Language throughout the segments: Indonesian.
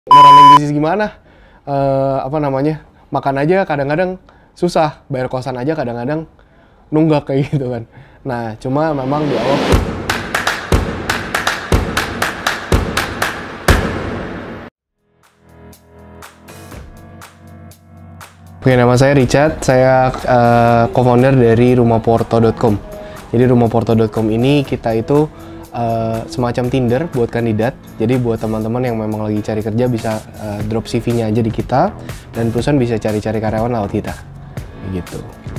Mau running bisnis gimana? Makan aja kadang-kadang susah, bayar kosan aja kadang-kadang nunggak kayak gitu kan. Nah, cuma memang di awal Oke, nama saya Richard, saya co-founder dari rumahporto.com. Jadi rumahporto.com ini kita itu semacam Tinder buat kandidat. Jadi buat teman-teman yang memang lagi cari kerja bisa drop CV-nya aja di kita, dan perusahaan bisa cari-cari karyawan lewat kita. Gitu.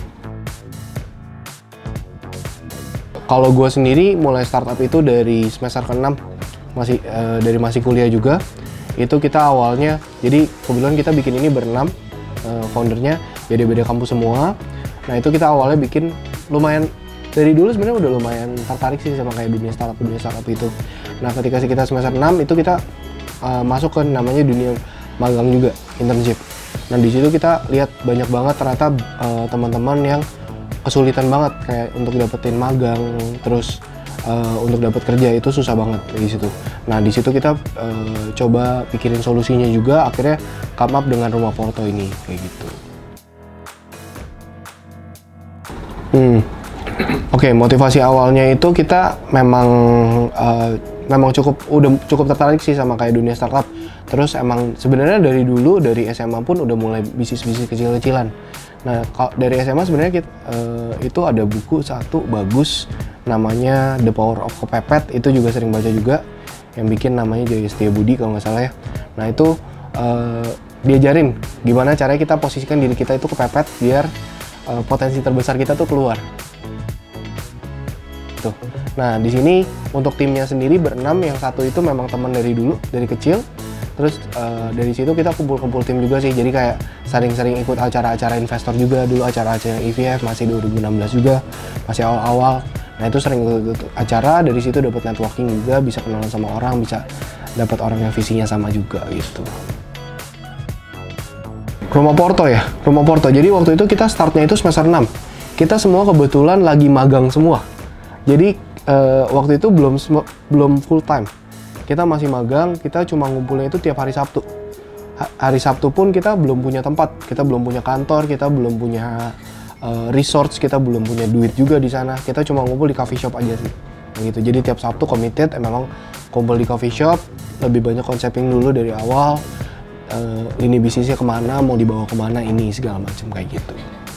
Kalau gue sendiri mulai startup itu dari semester ke-6, masih kuliah juga. Itu kita awalnya, jadi kebetulan kita bikin ini berenam, foundernya beda-beda kampus semua. Nah itu kita awalnya bikin lumayan, dari dulu sebenarnya udah lumayan tertarik sih sama kayak dunia startup itu. Nah ketika kita semester 6 itu kita masuk ke namanya dunia magang juga, internship. Nah di situ kita lihat banyak banget ternyata teman-teman yang kesulitan banget kayak untuk dapetin magang, terus untuk dapat kerja itu susah banget di situ. Nah di situ kita coba pikirin solusinya juga, akhirnya come up dengan Rumah Porto ini kayak gitu. Oke, motivasi awalnya itu kita memang cukup tertarik sih sama kayak dunia startup. Terus emang sebenarnya dari dulu dari SMA pun udah mulai bisnis kecil-kecilan. Nah, dari SMA sebenarnya itu ada buku satu bagus namanya The Power of Kepepet, itu juga sering baca juga, yang bikin namanya Jaya Setiabudi kalau nggak salah ya. Nah itu diajarin gimana caranya kita posisikan diri kita itu kepepet biar potensi terbesar kita tuh keluar. Tuh. Nah di sini untuk timnya sendiri berenam, yang satu itu memang teman dari dulu dari kecil. Terus dari situ kita kumpul tim juga sih, jadi kayak sering-sering ikut acara-acara investor juga, dulu acara-acara EVF masih 2016 juga, masih awal-awal. Nah itu sering ikut acara, dari situ dapat networking juga, bisa kenalan sama orang, bisa dapat orang yang visinya sama juga gitu. Rumah Porto ya, Rumah Porto. Jadi waktu itu kita startnya itu semester 6. Kita semua kebetulan lagi magang semua. Jadi waktu itu belum full time. Kita masih magang, kita cuma ngumpulnya itu tiap hari Sabtu. Hari Sabtu pun kita belum punya tempat, kita belum punya kantor, kita belum punya resource, kita belum punya duit juga di sana. Kita cuma ngumpul di coffee shop aja sih. Gitu. Jadi tiap Sabtu committed, memang kumpul di coffee shop, lebih banyak konseping dulu dari awal. Lini bisnisnya kemana, mau dibawa kemana, ini segala macam kayak gitu.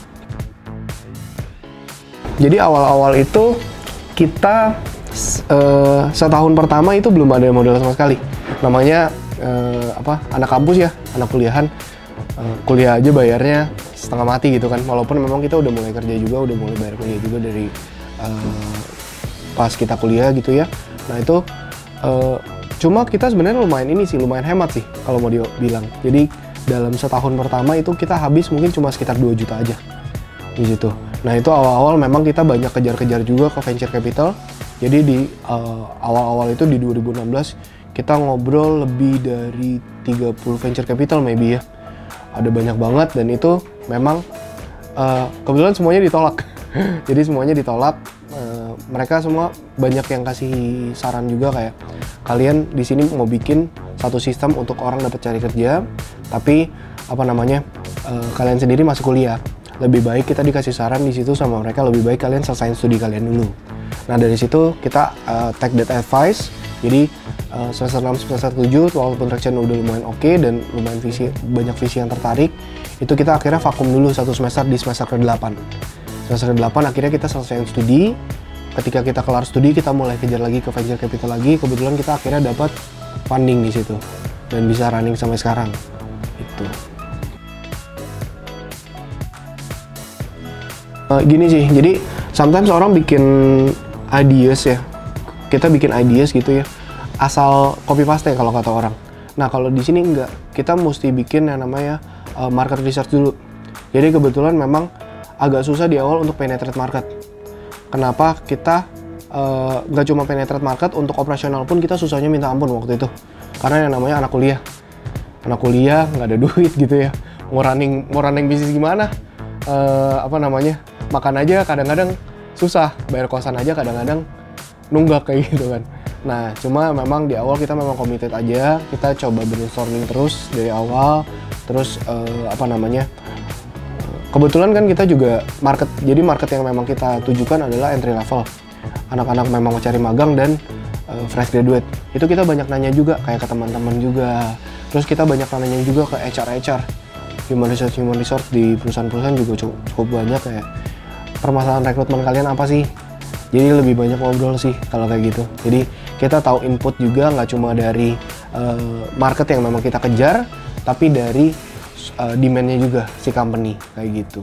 Jadi awal-awal itu kita setahun pertama itu belum ada modal sama sekali. Namanya anak kampus ya, anak kuliahan, kuliah aja bayarnya setengah mati gitu kan. Walaupun memang kita udah mulai kerja juga, udah mulai bayar kuliah juga dari pas kita kuliah gitu ya. Nah itu cuma kita sebenarnya lumayan hemat sih kalau mau dibilang. Jadi dalam setahun pertama itu kita habis mungkin cuma sekitar 2 juta aja di situ. Nah itu awal-awal memang kita banyak kejar-kejar juga ke venture capital. Jadi di awal-awal itu di 2016 kita ngobrol lebih dari 30 venture capital maybe ya. Ada banyak banget, dan itu memang kebetulan semuanya ditolak. Jadi semuanya ditolak. Mereka semua banyak yang kasih saran juga kayak, kalian di sini mau bikin satu sistem untuk orang dapat cari kerja, tapi kalian sendiri masih kuliah. Lebih baik kita dikasih saran di situ sama mereka, lebih baik kalian selesaiin studi kalian dulu. Nah dari situ kita take that advice. Jadi semester 6, semester 7 walaupun traction udah lumayan oke dan lumayan banyak visi yang tertarik, itu kita akhirnya vakum dulu satu semester di semester ke-8. Semester ke-8 akhirnya kita selesaiin studi. Ketika kita kelar studi kita mulai kejar lagi ke venture capital lagi. Kebetulan kita akhirnya dapat funding di situ dan bisa running sampai sekarang. Itu. Gini sih, jadi sometimes orang bikin ideas ya, kita bikin ideas gitu ya, asal copy paste kalau kata orang. Nah kalau di sini enggak, kita mesti bikin yang namanya market research dulu. Jadi kebetulan memang agak susah di awal untuk penetrate market. Kenapa kita nggak cuma penetrate market, untuk operasional pun kita susahnya minta ampun waktu itu. Karena yang namanya anak kuliah nggak ada duit gitu ya, mau running bisnis gimana? Makan aja kadang-kadang susah, bayar kosan aja kadang-kadang nunggak kayak gitu kan. Nah, cuma memang di awal kita memang committed aja, kita coba brainstorming terus dari awal, terus kebetulan kan kita juga jadi market yang memang kita tujukan adalah entry level, anak-anak memang mau cari magang dan fresh graduate. Itu kita banyak nanya juga kayak ke teman-teman juga, terus kita banyak nanya juga ke HR, human resource di perusahaan-perusahaan juga cukup banyak kayak permasalahan rekrutmen kalian apa sih. Jadi lebih banyak ngobrol sih kalau kayak gitu. Jadi kita tahu input juga nggak cuma dari market yang memang kita kejar, tapi dari demand-nya juga si company kayak gitu.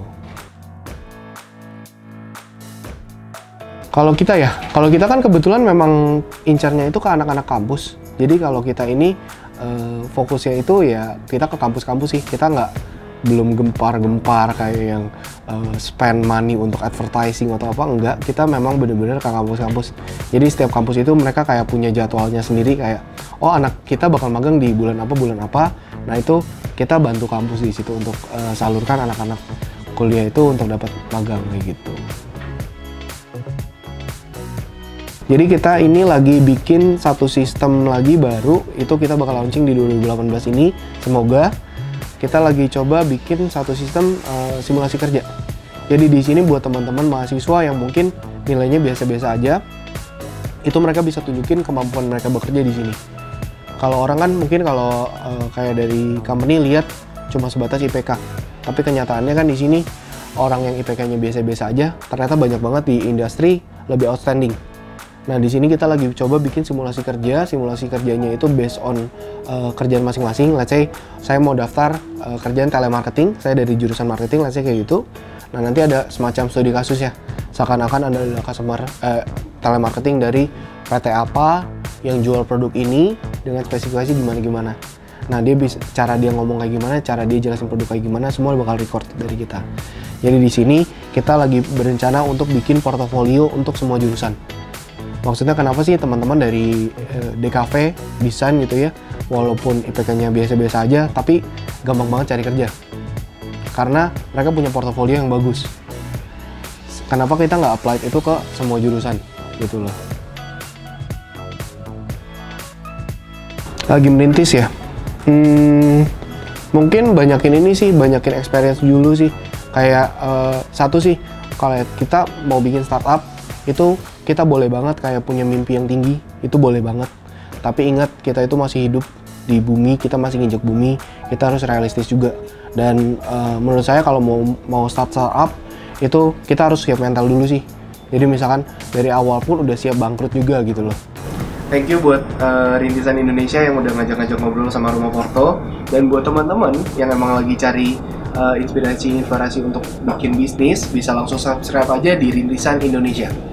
Kalau kita kan kebetulan memang incarnya itu ke anak-anak kampus. Jadi kalau kita ini fokusnya itu ya kita ke kampus-kampus sih. Kita belum gempar-gempar kayak yang spend money untuk advertising atau apa, enggak. Kita memang bener-bener ke kampus-kampus. Jadi setiap kampus itu mereka kayak punya jadwalnya sendiri kayak, oh anak kita bakal magang di bulan apa. Nah itu kita bantu kampus di situ untuk salurkan anak-anak kuliah itu untuk dapat magang kayak gitu. Jadi kita ini lagi bikin satu sistem lagi baru, itu kita bakal launching di 2018 ini. Semoga kita lagi coba bikin satu sistem simulasi kerja. Jadi di sini buat teman-teman mahasiswa yang mungkin nilainya biasa-biasa aja, itu mereka bisa tunjukin kemampuan mereka bekerja di sini. Kalau orang kan mungkin kalau kayak dari company lihat cuma sebatas IPK, tapi kenyataannya kan di sini orang yang IPK-nya biasa-biasa aja ternyata banyak banget di industri lebih outstanding. Nah di sini kita lagi coba bikin simulasi kerja. Simulasi kerjanya itu based on kerjaan masing-masing. Let's say saya mau daftar kerjaan telemarketing, saya dari jurusan marketing, let's say kayak gitu. Nah nanti ada semacam studi kasus ya, seakan-akan Anda adalah customer telemarketing dari PT apa yang jual produk ini dengan spesifikasi gimana-gimana. Nah dia bisa, cara dia ngomong kayak gimana, cara dia jelasin produk kayak gimana, semua bakal record dari kita. Jadi di sini kita lagi berencana untuk bikin portofolio untuk semua jurusan. Maksudnya kenapa sih teman-teman dari DKV, desain gitu ya, walaupun IPK-nya biasa-biasa aja, tapi gampang banget cari kerja. Karena mereka punya portofolio yang bagus. Kenapa kita nggak apply itu ke semua jurusan, gitu loh. Lagi merintis ya? Mungkin banyakin experience dulu sih. Kayak satu sih, kalau kita mau bikin startup, itu kita boleh banget kayak punya mimpi yang tinggi, itu boleh banget. Tapi ingat, kita itu masih hidup di bumi, kita masih nginjek bumi, kita harus realistis juga. Dan menurut saya kalau mau startup, itu kita harus siap mental dulu sih. Jadi misalkan dari awal pun udah siap bangkrut juga gitu loh. Thank you buat Rintisan Indonesia yang udah ngajak-ngajak ngobrol sama Rumah Porto. Dan buat teman-teman yang emang lagi cari inspirasi untuk bikin bisnis, bisa langsung subscribe aja di Rintisan Indonesia.